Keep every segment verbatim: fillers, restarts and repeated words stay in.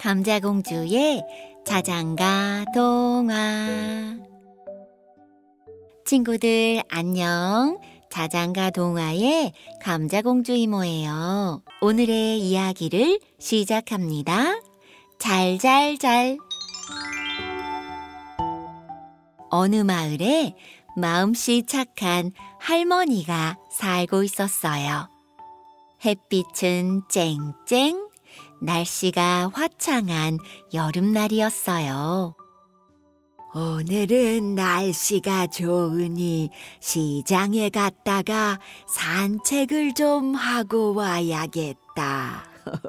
감자공주의 자장가 동화. 친구들 안녕. 자장가 동화의 감자공주 이모예요. 오늘의 이야기를 시작합니다. 잘잘잘. 어느 마을에 마음씨 착한 할머니가 살고 있었어요. 햇빛은 쨍쨍, 날씨가 화창한 여름날이었어요. 오늘은 날씨가 좋으니 시장에 갔다가 산책을 좀 하고 와야겠다.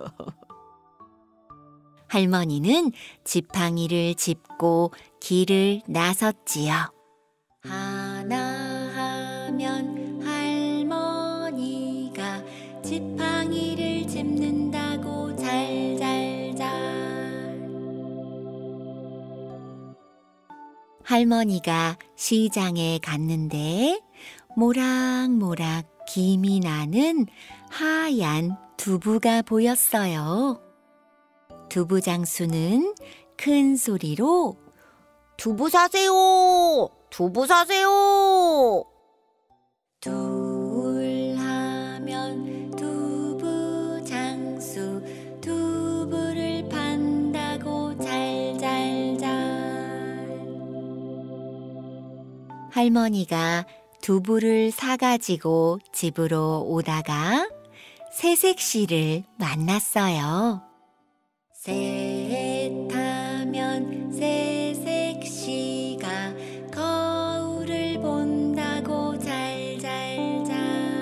할머니는 지팡이를 짚고 길을 나섰지요. 하나 하면 할머니가 지팡이를 짚는다고 잘잘잘. 할머니가 시장에 갔는데 모락모락 김이 나는 하얀 두부가 보였어요. 두부 장수는 큰 소리로 두부 사세요! 두부 사세요! 둘 하면 두부 장수 두부를 판다고 잘잘잘. 할머니가 두부를 사가지고 집으로 오다가 새색시를 만났어요. 셋하면 새색시가 거울을 본다고 잘잘잘.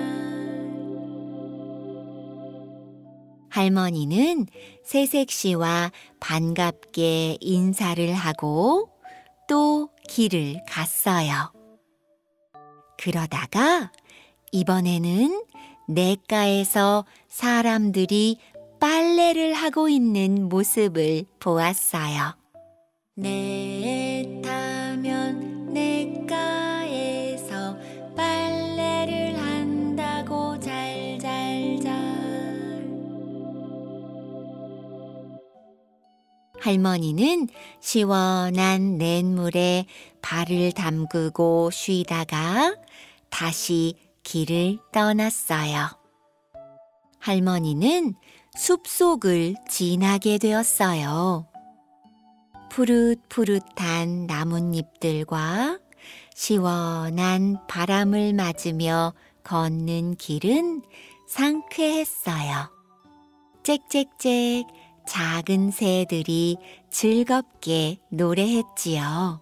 할머니는 새색시와 반갑게 인사를 하고 또 길을 갔어요. 그러다가 이번에는 냇가에서 사람들이 빨래를 하고 있는 모습을 보았어요. 냇하면 냇가에서 빨래를 한다고 잘잘잘. 할머니는 시원한 냇물에 발을 담그고 쉬다가 다시 길을 떠났어요. 할머니는 숲속을 지나게 되었어요. 푸릇푸릇한 나뭇잎들과 시원한 바람을 맞으며 걷는 길은 상쾌했어요. 짹짹짹 작은 새들이 즐겁게 노래했지요.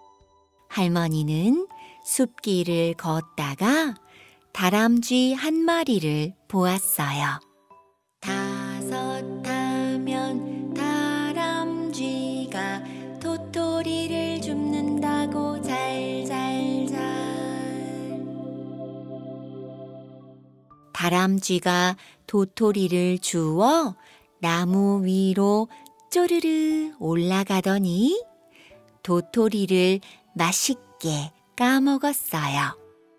할머니는 숲길을 걷다가 다람쥐 한 마리를 보았어요. 다섯 하면 다람쥐가 도토리를 줍는다고 잘잘잘. 다람쥐가 도토리를 주워 나무 위로 쪼르르 올라가더니 도토리를 맛있게 까먹었어요.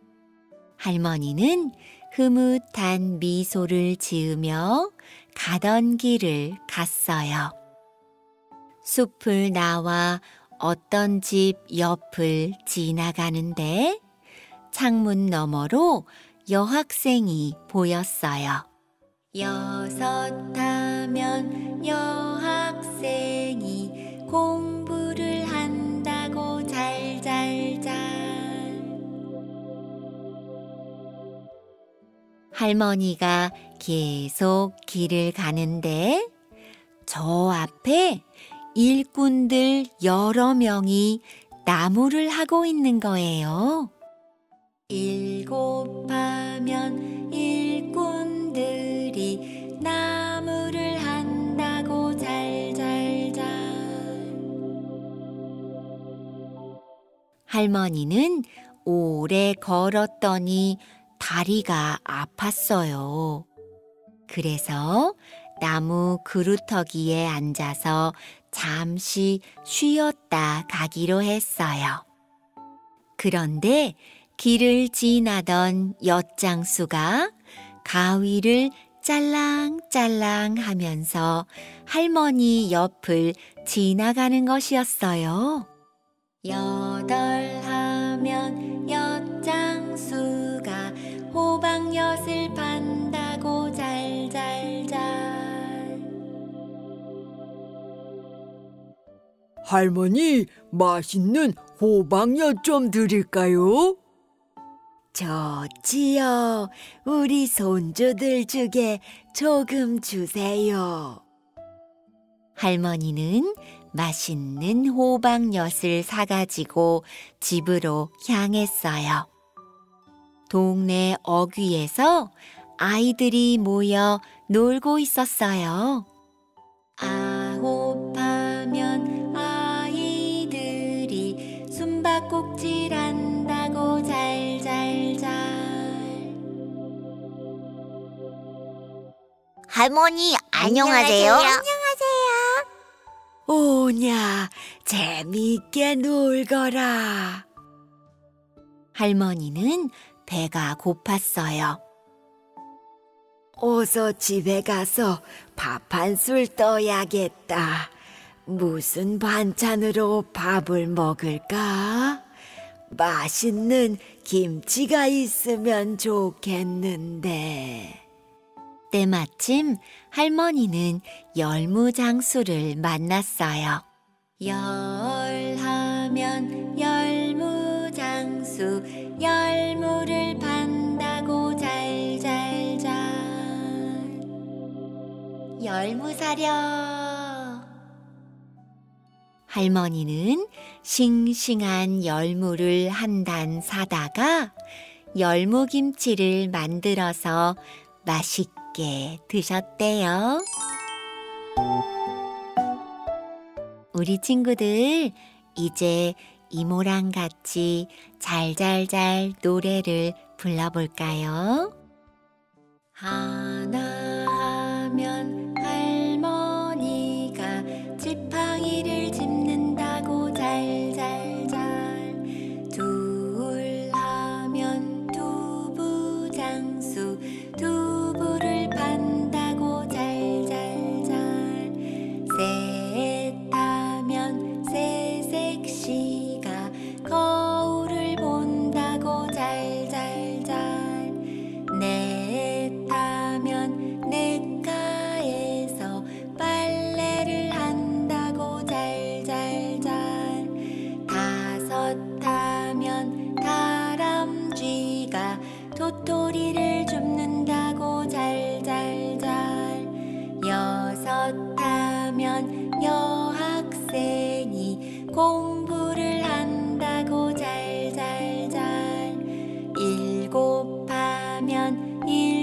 할머니는 흐뭇한 미소를 지으며 가던 길을 갔어요. 숲을 나와 어떤 집 옆을 지나가는데 창문 너머로 여학생이 보였어요. 여섯 하면 여학생이 공부를 한다고 잘잘잘. 할머니가 계속 길을 가는데 저 앞에 일꾼들 여러 명이 나무를 하고 있는 거예요. 일곱 하면 일꾼들이 나무를 한다고 잘잘잘. 할머니는 오래 걸었더니 다리가 아팠어요. 그래서 나무 그루터기에 앉아서 잠시 쉬었다 가기로 했어요. 그런데 길을 지나던 엿장수가 가위를 짤랑짤랑 하면서 할머니 옆을 지나가는 것이었어요. 여덟 하면 엿장수가 호박엿을 판다고 잘잘잘. 할머니, 맛있는 호박엿 좀 드릴까요? 좋지요. 우리 손주들 중에 조금 주세요. 할머니는 맛있는 호박엿을 사가지고 집으로 향했어요. 동네 어귀에서 아이들이 모여 놀고 있었어요. 아홉 하면 아이들이 숨바꼭질한다고 잘잘잘. 할머니, 안녕하세요. 안녕하세요. 오냐, 재미있게 놀거라. 할머니는 배가 고팠어요. 어서 집에 가서 밥 한 술 떠야겠다. 무슨 반찬으로 밥을 먹을까? 맛있는 김치가 있으면 좋겠는데. 때마침 할머니는 열무장수를 만났어요. 열하면 열무장수, 열무를 판다고 잘잘잘. 열무 사려. 할머니는 싱싱한 열무를 한 단 사다가 열무김치를 만들어서 맛있게 드셨대요. 우리 친구들, 이제 이모랑 같이 잘잘잘 노래를 불러볼까요? 하나 하면 할머니가 지팡이를 짚는다고 잘잘잘. 둘 하면 두부장수, 두부를 판다고 잘잘잘. 셋 하면 새색시가 거울을 본다고 잘잘잘. 넷 하면 냇가에서 빨래를 한다고 잘잘잘. 다섯 하면 다람쥐가 도토리를 줍는다고 잘잘잘. 여섯 하면 여학생이 공부를 한다고 잘잘잘. 일곱 하면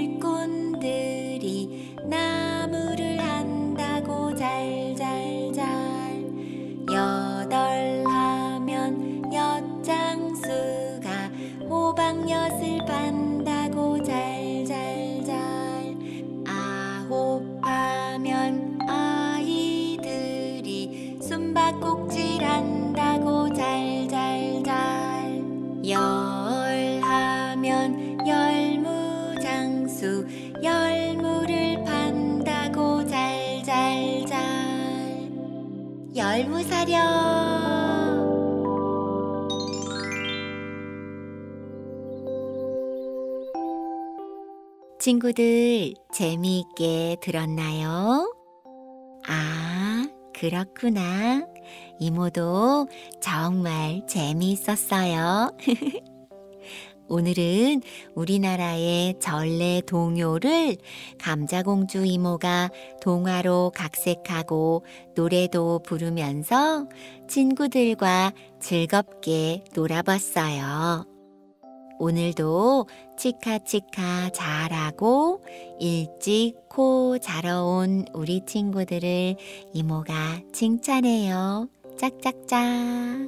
일꾼들이 나무를 한다고 잘잘잘. 여덟 하면 엿장수가 호박엿을 판다고 잘잘잘. 아홉 하면 아이들이 숨바꼭질한다고 잘잘잘. 열 하면 열무장수, 열무를 판다고 잘잘잘. 열무 사려. 친구들, 재미있게 들었나요? 아, 그렇구나. 이모도 정말 재미있었어요. 오늘은 우리나라의 전래 동요를 감자공주 이모가 동화로 각색하고 노래도 부르면서 친구들과 즐겁게 놀아봤어요. 오늘도 치카치카 잘하고 일찍 코 자러 온 우리 친구들을 이모가 칭찬해요. 짝짝짝.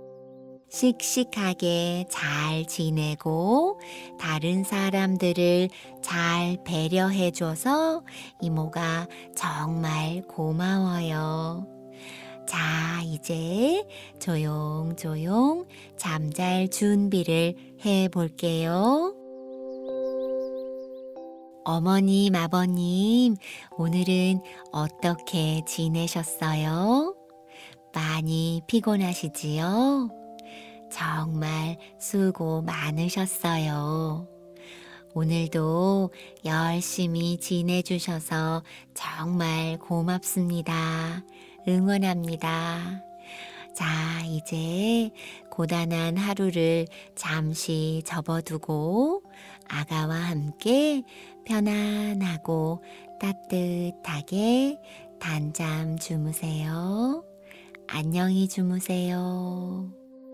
씩씩하게 잘 지내고 다른 사람들을 잘 배려해줘서 이모가 정말 고마워요. 자, 이제 조용조용 잠잘 준비를 해볼게요. 어머님, 아버님, 오늘은 어떻게 지내셨어요? 많이 피곤하시지요? 정말 수고 많으셨어요. 오늘도 열심히 지내주셔서 정말 고맙습니다. 응원합니다. 자, 이제 고단한 하루를 잠시 접어두고 아가와 함께 편안하고 따뜻하게 단잠 주무세요. 안녕히 주무세요.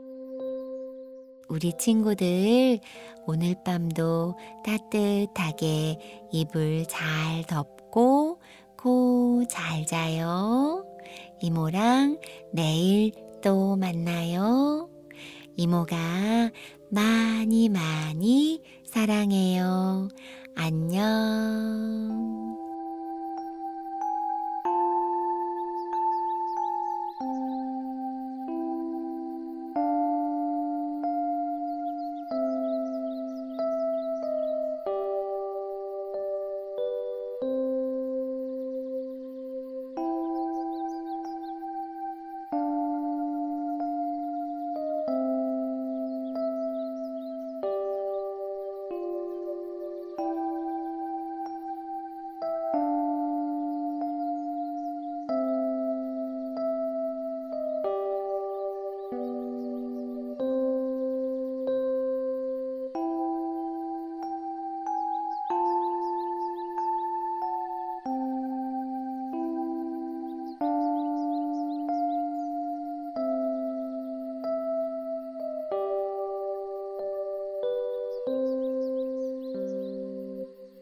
우리 친구들, 오늘 밤도 따뜻하게 이불 잘 덮고 코 잘 자요. 이모랑 내일 또 만나요. 이모가 많이 많이 사랑해요. 안녕.